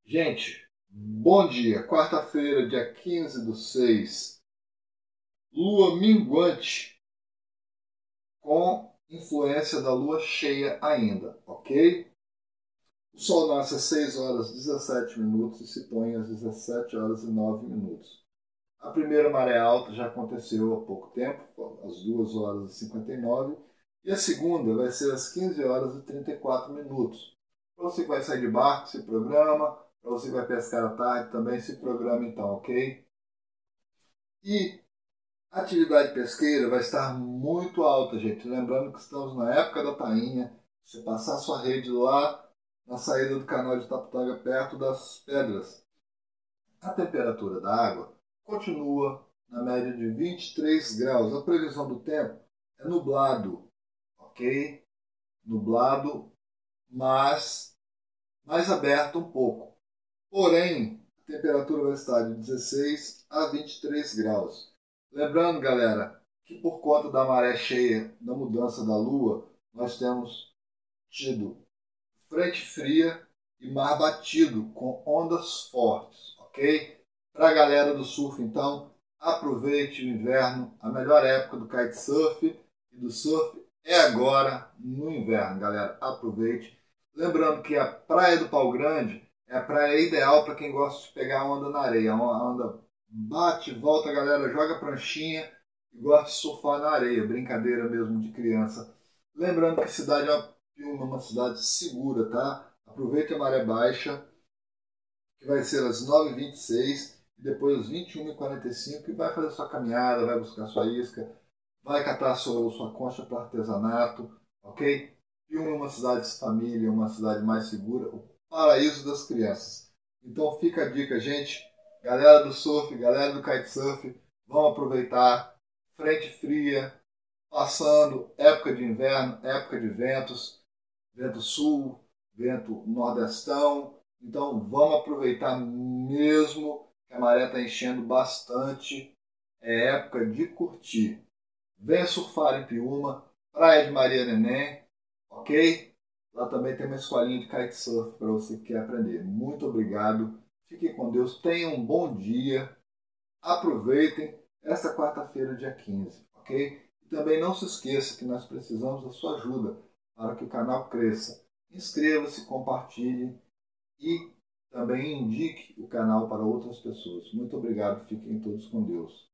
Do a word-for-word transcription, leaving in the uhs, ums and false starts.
Gente, bom dia. Quarta-feira, dia quinze do seis. Lua minguante com influência da lua cheia ainda, ok? O sol nasce às seis horas e dezessete minutos e se põe às dezessete horas e nove minutos. A primeira maré alta já aconteceu há pouco tempo, às duas horas e cinquenta e nove, e a segunda vai ser às quinze horas e trinta e quatro minutos. Para você que vai sair de barco, se programa. Para você que vai pescar à tarde, também se programa então, ok? E a atividade pesqueira vai estar muito alta, gente. Lembrando que estamos na época da tainha. Você passar sua rede lá na saída do canal de Taputaga, perto das pedras. A temperatura da água continua na média de vinte e três graus. A previsão do tempo é nublado, ok? Nublado, mas mais aberto um pouco. Porém, a temperatura vai estar de dezesseis a vinte e três graus. Lembrando, galera, que por conta da maré cheia, da mudança da lua, nós temos tido frente fria e mar batido com ondas fortes, ok? Para a galera do surf, então, aproveite o inverno, a melhor época do kitesurf e do surf é agora no inverno, galera. Aproveite. Lembrando que a Praia do Pau Grande é a praia ideal para quem gosta de pegar onda na areia. A onda bate, volta, a galera joga pranchinha e gosta de surfar na areia. Brincadeira mesmo de criança. Lembrando que a cidade é uma, uma cidade segura, tá? Aproveite a maré baixa, que vai ser às nove e vinte e seis e depois às vinte e uma e quarenta e cinco, e vai fazer sua caminhada, vai buscar sua isca, vai catar sua, sua concha para artesanato, ok? Piúma é uma cidade de família, uma cidade mais segura, o paraíso das crianças. Então fica a dica, gente. Galera do surf, galera do kitesurf, vão aproveitar. Frente fria, passando, época de inverno, época de ventos, vento sul, vento nordestão. Então vamos aproveitar mesmo que a maré está enchendo bastante. É época de curtir. Venha surfar em Piúma, Praia de Maria Neném, ok? Lá também tem uma escolinha de kitesurf para você que quer aprender. Muito obrigado. Fiquem com Deus. Tenham um bom dia. Aproveitem esta quarta-feira, dia quinze, ok? E também não se esqueça que nós precisamos da sua ajuda para que o canal cresça. Inscreva-se, compartilhe e também indique o canal para outras pessoas. Muito obrigado. Fiquem todos com Deus.